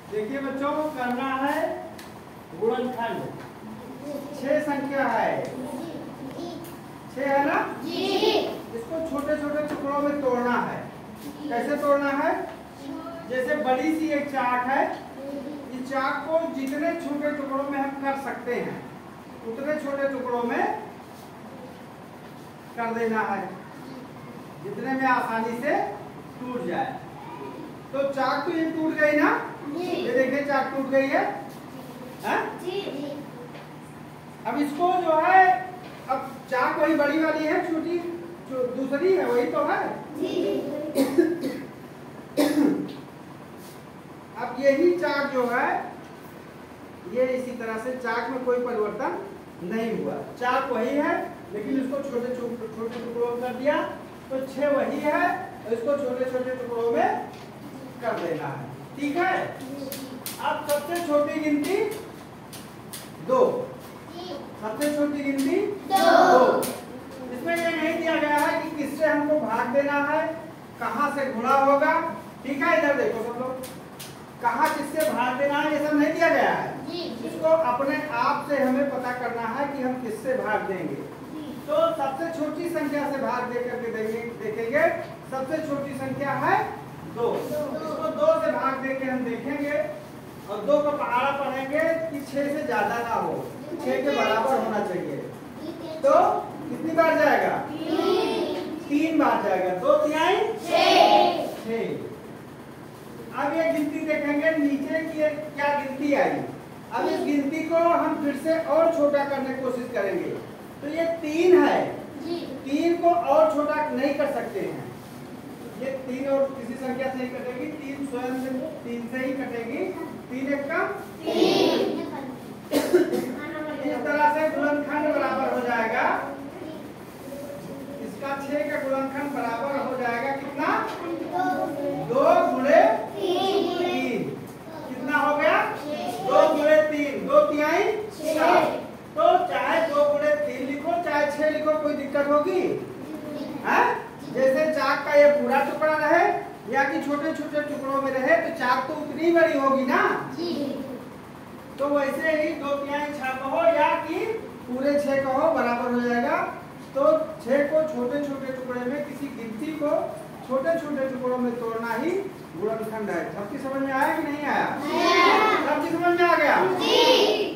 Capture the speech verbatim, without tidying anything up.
देखिए बच्चों, करना है गुणनखंड। छह संख्या है, छह है ना जी। इसको छोटे छोटे टुकड़ों में तोड़ना है। कैसे तोड़ना है? जैसे बड़ी सी एक चाक है, इस चाक को जितने छोटे टुकड़ों में हम कर सकते हैं उतने छोटे टुकड़ों में कर देना है, जितने में आसानी से टूट जाए। तो चाक तो ये टूट गई ना, ये देखिए चाक टूट गई है, है? अब इसको जो है, अब चाक वही बड़ी वाली है, छोटी जो दूसरी है वही तो है। अब यही चाक जो है, ये इसी तरह से चाक में कोई परिवर्तन नहीं हुआ, चाक वही है, लेकिन इसको छोटे छोटे टुकड़ों में कर दिया। तो छह वही है, इसको छोटे छोटे टुकड़ों में कर देना है। ठीक है। अब सबसे छोटी गिनती दो, सबसे छोटी गिनती दो। इसमें ये नहीं दिया गया है कि किससे हमको भाग देना है, कहाँ से गुणा होगा। ठीक है, इधर देखो सब लोग, कहाँ किससे भाग देना है ये सब नहीं दिया गया है। इसको अपने आप से हमें पता करना है कि हम किससे भाग देंगे। तो सबसे छोटी संख्या से भाग दे करके देखेंगे। सबसे छोटी संख्या है दो, इसको दो से भाग दे के हम देखेंगे और दो का पहाड़ा पढ़ेंगे कि छह से ज्यादा ना हो, छह के बराबर होना चाहिए। तो कितनी बार जाएगा? तीन बार जाएगा। दो तिहाई छह। अब ये गिनती देखेंगे नीचे की क्या गिनती आई। अब इस गिनती को हम फिर से और छोटा करने की कोशिश करेंगे। तो ये तीन है, तीन को और छोटा नहीं कर सकते हैं। ये तीन और किसी संख्या से नहीं कटेगी, तीन स्वयं से तीन से ही कटेगी। तीन एक का तीन। इस तरह से गुणनखंड बराबर हो जाएगा, इसका छह का गुणनखंड बराबर हो जाएगा कितना? दो गुणे तीन। कितना हो गया? दो गुणे तीन, दो तिहाई चार। तो चाहे दो गुणे तीन लिखो चाहे छह लिखो, कोई दिक्कत होगी? है? जैसे चाक का ये पूरा टुकड़ा रहे या कि छोटे छोटे टुकड़ों में रहे, तो चाक तो उतनी बड़ी होगी ना। तो वैसे ही दो तिहाई छह कहो या कि पूरे छह कहो, बराबर हो जाएगा। तो छह को छोटे छोटे टुकड़े में, किसी गिनती को छोटे छोटे टुकड़ों में तोड़ना ही गुणनखंड है। सबकी समझ में आया कि नहीं आया? सबकी समझ में आ गया?